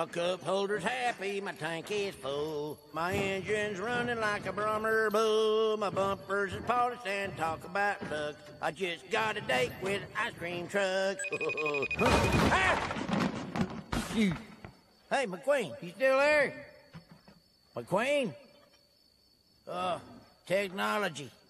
My cup holder's happy, my tank is full. My engine's running like a Brummer bull. My bumpers is polished and talk about luck. I just got a date with an ice cream truck. Ah! Shoot. Hey, McQueen, you still there? McQueen? Technology.